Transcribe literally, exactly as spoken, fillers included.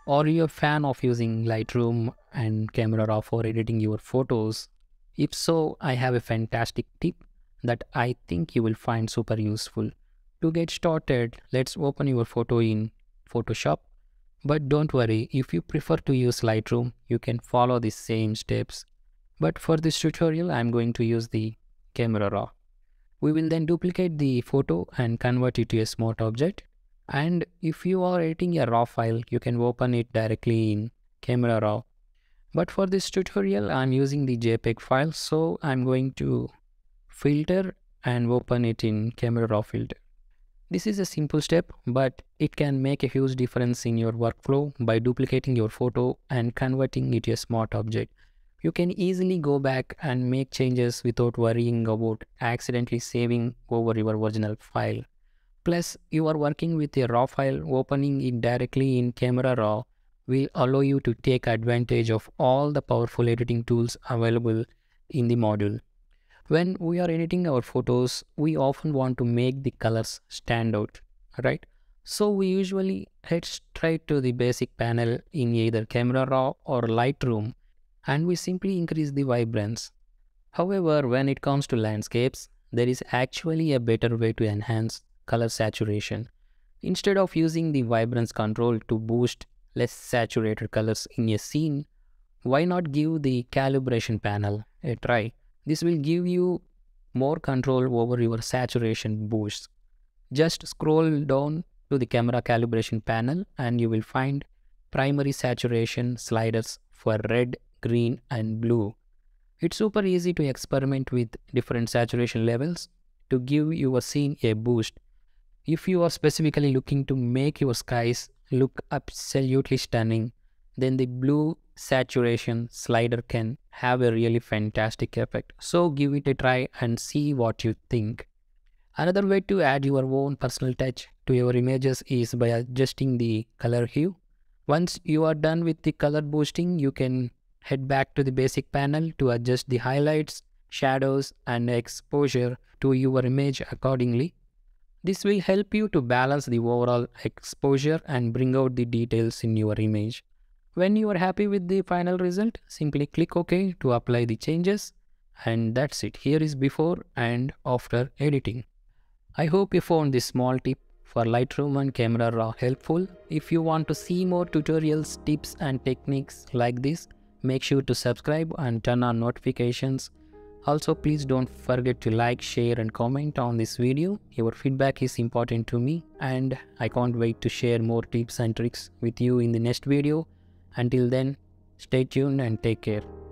Are you a fan of using Lightroom and Camera Raw for editing your photos? If so, I have a fantastic tip that I think you will find super useful. To get started, let's open your photo in Photoshop. But don't worry, if you prefer to use Lightroom, you can follow the same steps. But for this tutorial, I'm going to use the Camera Raw. We will then duplicate the photo and convert it to a smart object. And if you are editing a raw file, you can open it directly in Camera Raw. But for this tutorial, I'm using the JPEG file, so I'm going to filter and open it in Camera Raw filter. This is a simple step, but it can make a huge difference in your workflow by duplicating your photo and converting it to a smart object. You can easily go back and make changes without worrying about accidentally saving over your original file. Plus, you are working with a raw file, opening it directly in Camera Raw will allow you to take advantage of all the powerful editing tools available in the module. When we are editing our photos, we often want to make the colors stand out, right? So we usually head straight to the basic panel in either Camera Raw or Lightroom, and we simply increase the vibrance. However, when it comes to landscapes, there is actually a better way to enhance color saturation. Instead of using the vibrance control to boost less saturated colors in a scene, why not give the calibration panel a try? This will give you more control over your saturation boosts. Just scroll down to the camera calibration panel and you will find primary saturation sliders for red, green and blue. It's super easy to experiment with different saturation levels to give your scene a boost. If you are specifically looking to make your skies look absolutely stunning, then the blue saturation slider can have a really fantastic effect. So give it a try and see what you think. Another way to add your own personal touch to your images is by adjusting the color hue. Once you are done with the color boosting, you can head back to the basic panel to adjust the highlights, shadows and exposure to your image accordingly. This will help you to balance the overall exposure and bring out the details in your image. When you are happy with the final result, simply click OK to apply the changes, and that's it. Here is before and after editing. I hope you found this small tip for Lightroom and Camera Raw helpful. If you want to see more tutorials, tips and techniques like this, make sure to subscribe and turn on notifications. Also, please don't forget to like, share and comment on this video. Your feedback is important to me and I can't wait to share more tips and tricks with you in the next video. Until then, stay tuned and take care.